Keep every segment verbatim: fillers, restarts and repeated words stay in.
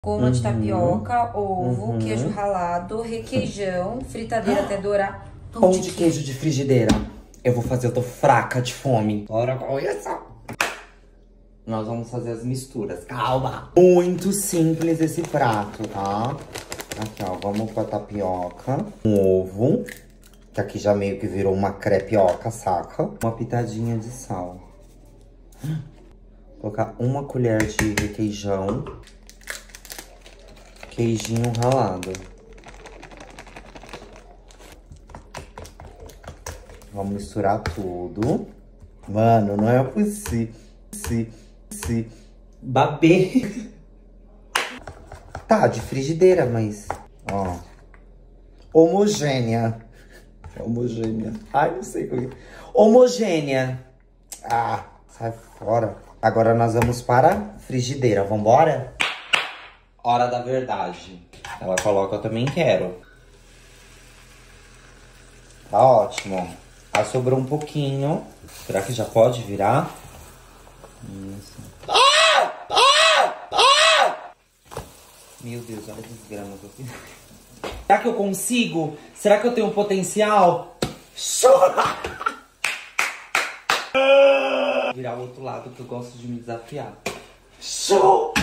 Goma de Uhum. tapioca, ovo, Uhum. queijo ralado, requeijão, fritadeira até dourar. Pão de queijo de frigideira. Eu vou fazer, eu tô fraca de fome. Bora com isso. Nós vamos fazer as misturas. Calma. Muito simples esse prato, tá? Aqui, ó. Vamos com a tapioca. Um ovo. Que aqui já meio que virou uma crepioca, saca? Uma pitadinha de sal. Colocar uma colher de requeijão. Queijinho ralado. Vamos misturar tudo. Mano, não é possível. Se, se, babê. Tá, de frigideira, mas... Ó. Homogênea. É homogênea. Ai, não sei como é. Homogênea. Ah, sai fora. Agora nós vamos para a frigideira. Vambora? Hora da verdade. Ela coloca, eu também quero. Tá ótimo. Ah, sobrou um pouquinho. Será que já pode virar? Isso. Ah! Ah! Ah! Meu Deus, olha a desgrama que eu fiz. Será que eu consigo? Será que eu tenho potencial? Chora! Virar o outro lado que eu gosto de me desafiar. Show!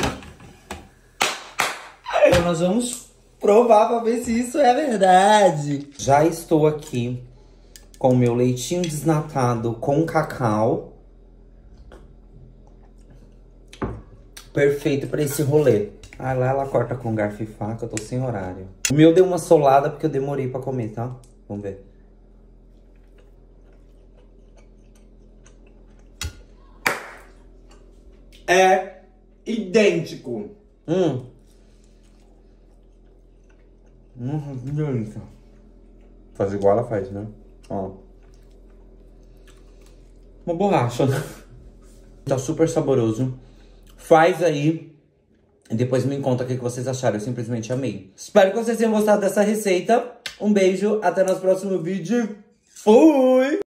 Então nós vamos provar pra ver se isso é verdade. Já estou aqui com o meu leitinho desnatado com cacau. Perfeito pra esse rolê. Ah, lá ela corta com garfo e faca, eu tô sem horário. O meu deu uma solada porque eu demorei pra comer, tá? Vamos ver. É idêntico. Hum. Hum, que delícia. Faz igual ela faz, né? Ó. Uma borracha. Tá super saboroso. Faz aí. E depois me conta o que vocês acharam. Eu simplesmente amei. Espero que vocês tenham gostado dessa receita. Um beijo. Até nosso próximo vídeo. Fui!